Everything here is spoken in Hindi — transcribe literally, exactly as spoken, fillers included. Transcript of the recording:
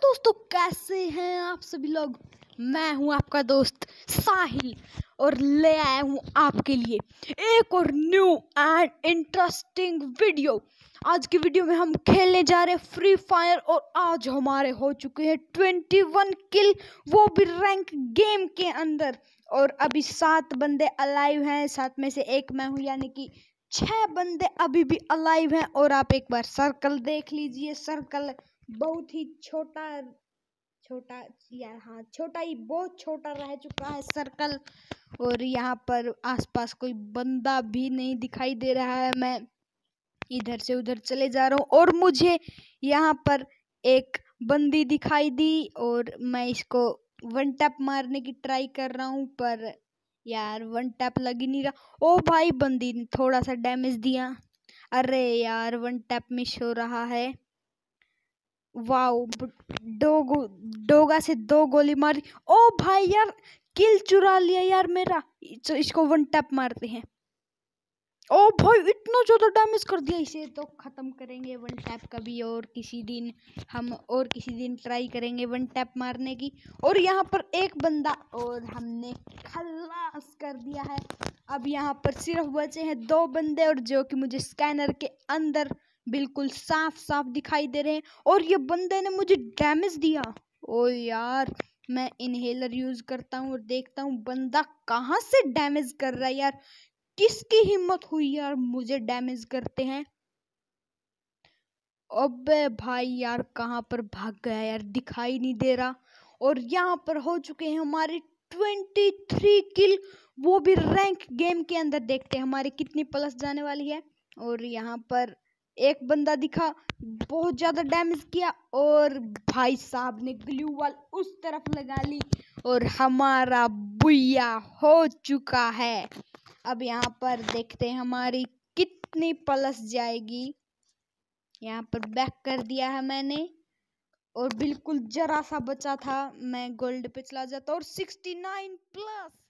दोस्तों, कैसे हैं आप सभी लोग। मैं हूं आपका दोस्त साहिल और ले आया हूं आपके लिए एक और न्यू एंड इंटरेस्टिंग वीडियो। आज की वीडियो में हम खेलने जा रहे हैं फ्री फायर और आज हमारे हो चुके हैं इक्कीस किल, वो भी रैंक गेम के अंदर। और अभी सात बंदे अलाइव हैं, सात में से एक मैं हूं, यानी कि छह बंदे अभी भी अलाइव हैं। और आप एक बार सर्कल देख लीजिए, सर्कल बहुत ही छोटा छोटा यार हाँ छोटा ही बहुत छोटा रह चुका है सर्कल। और यहाँ पर आसपास कोई बंदा भी नहीं दिखाई दे रहा है। मैं इधर से उधर चले जा रहा हूँ और मुझे यहाँ पर एक बंदी दिखाई दी और मैं इसको वन टैप मारने की ट्राई कर रहा हूँ, पर यार वन टैप लग ही नहीं रहा। ओ भाई, बंदी ने थोड़ा सा डैमेज दिया। अरे यार, वन टैप मिस हो रहा है। वाओ, दो गो, डोगा से दो गोली मारी। ओ भाई यार, किल चुरा लिया यार मेरा। इसको वन टैप मारते हैं। ओ भाई, इतना ज्यादा डैमेज कर दिया। इसे तो खत्म करेंगे वन टैप कभी और किसी दिन। हम और किसी दिन ट्राई करेंगे वन टैप मारने की। और यहाँ पर एक बंदा और हमने खल्लास कर दिया है। अब यहाँ पर सिर्फ बचे हैं दो बंदे, और जो कि मुझे स्कैनर के अंदर बिल्कुल साफ साफ दिखाई दे रहे हैं। और ये बंदे ने मुझे डैमेज दिया। ओ यार, मैं इनहेलर यूज करता हूँ और देखता हूँ बंदा कहाँ से डैमेज कर रहा है। यार किसकी हिम्मत हुई यार, मुझे डैमेज करते हैं। अबे भाई यार, कहाँ पर भाग गया यार, दिखाई नहीं दे रहा। और यहाँ पर हो चुके हैं हमारे तेईस किल, वो भी रैंक गेम के अंदर। देखते हैं हमारी कितनी प्लस जाने वाली है। और यहाँ पर एक बंदा दिखा, बहुत ज्यादा डैमेज किया और भाई साहब ने ग्लू वॉल उस तरफ लगा ली और हमारा बुया हो चुका है। अब यहाँ पर देखते हैं हमारी कितनी प्लस जाएगी। यहाँ पर बैक कर दिया है मैंने और बिल्कुल जरा सा बचा था, मैं गोल्ड पे चला जाता और उनहत्तर प्लस।